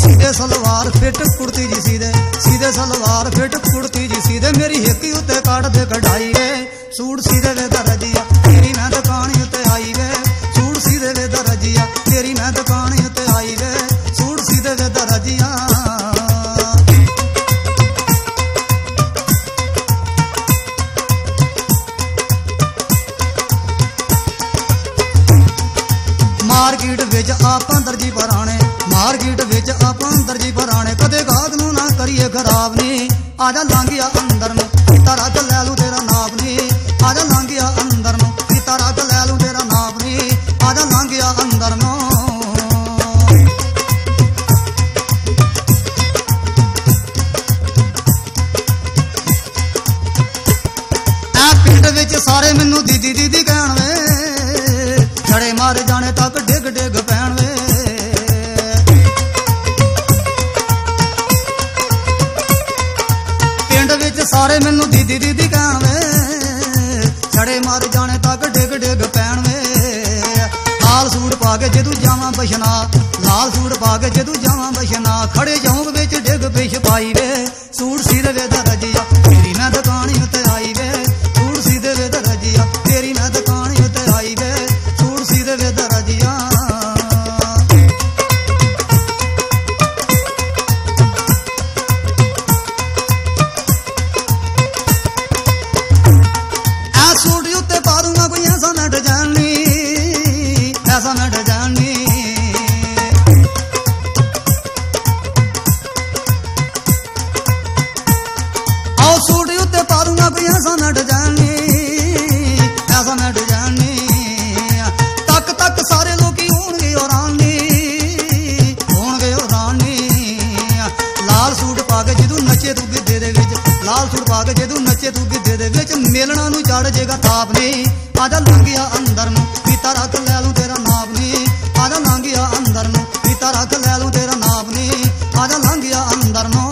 सीधे सलवार फिट कुर्ती जी सीधे सलवार फिट कुर्ती जी सीधे मेरी हिक्की उत्ते काट दे कढ़ाई वे सूट सीधे वे दरजिया तेरी मैं दुकान उत्ते आई वे सूट सीधे वे दरजिया तेरी मैं दुकान उत्ते आई वे सूट सीधे वे दरजिया। मार्केट विच आपां दर्जी पराने मार्केट विच आपां दर्जी पराने कदे गाहक नूं ना करिए खराब नी आजा लांघिया अंदर नूं पीता रख लै लूं तेरा नाप नी आजा लांघिया अंदर नूं पीता रख लै लूं तेरा नाप नी आजा लांघिया अंदर नूं। ऐ पिंड विच सारे मैनू दीदी दीदी कहण वे छड़े मार जाने तक डिग डिग पैण वे पिंड विच सारे मैनू दीदी दीदी कहण वे छड़े मार जाने तक डिग डिग पैण वे। लाल सूट पा के जदू जावां बशना लाल सूट पा के जदू जावां बशना खड़े चौंक विच डिग पिछ पाई वे सूट सीधे वे दरजिया तेरी मैं दुकान उत्ते आई वे सूट सीधे वे दरजिया तेरी मैं दुकान उत्ते आई वे सूट सीधे वे दरजिया। ऐ सूट उत्ते पा दूंगा कोई ऐसा मैं डिजाइन नी ऐसा मैं डिजाइन नी आओ सूट उत्ते पा दूंगा कोई ऐसा मैं डिजाइन नी ऐसा मैं डिजाइन नी तक तक सारे लोग होणगे हैरान नी लाल सूट पा के जदू नचे तू गिद्धे दे विच लाल सूट पा के जदू नचे तू गिद्धे दे विच मेलना नूं चढ़ जेगा ताप नी आजा लांघिया अंदर नूं पीता रख लै लूं तेरा नाप नी आजा लांघिया अंदर नूं पीता रख लै लूं तेरा नाप नी आजा लांघिया अंदर नूं।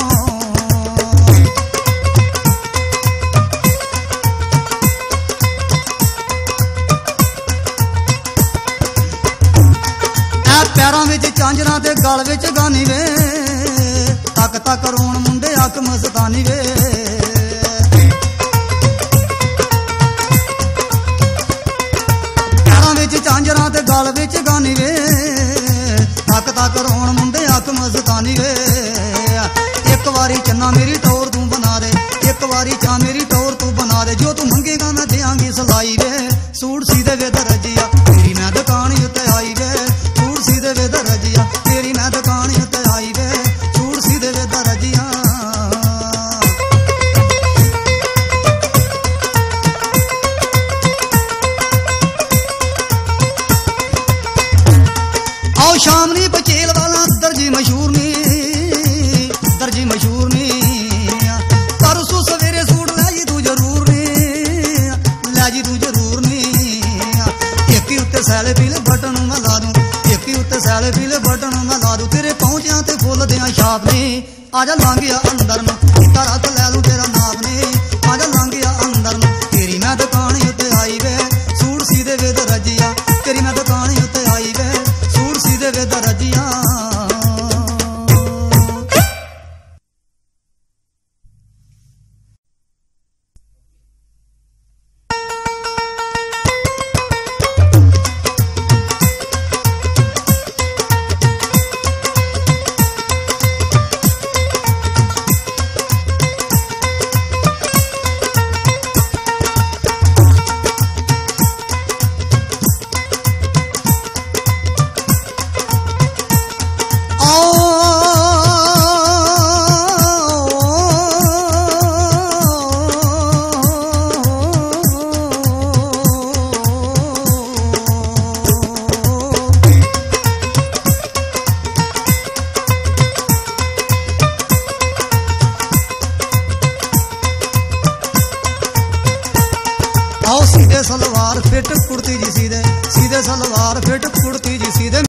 पैरां विच झांजरां ते गल विच गानी वे तक तक रोण मुंडे अख मस्तानी वे पैरां विच झांजरां ते गल विच गानी वे तक तक रोण मुंडे अख मस्तानी वे। एक वारी चन्ना मेरी टौर तू बना दे एक वारी चा मेरी टौर तू बना दे जो तू मंगेगा मैं देंगी सलाई वे सूट सीधे वे दरजिया तेरी मैं दुकान उत्ते आई वे सीधे वे दरजिया तेरी मैं दुकान उत्ते आई वे सूट सीधे वे दरजिया। आओ शामनी बचेल वाला दर्जी मशहूर नी परसों सवेरे सूट लै जी तू जरूर नी लै जी तू जरूर नी एक ही उत्ते सैले पीले बटन मैं ला दूं उत्ते सैले पीले बटन मैं ला दूं तेरे पहुंचिया ते फुल दियां छाप नी आजा लांघिया अंदर नूं पीता रख लै लूं तेरा नाप नी आजा लांघिया अंदर नूं तेरी मैं दुकान उत्ते आई वे सूट सीधे वे दरजिया तेरी मैं दुकान उत्ते आई वे सूट सीधे वे दरजिया। आओ सीधे सलवार फिट कुर्ती जी सीधे सलवार फिट कुर्ती जी सीधे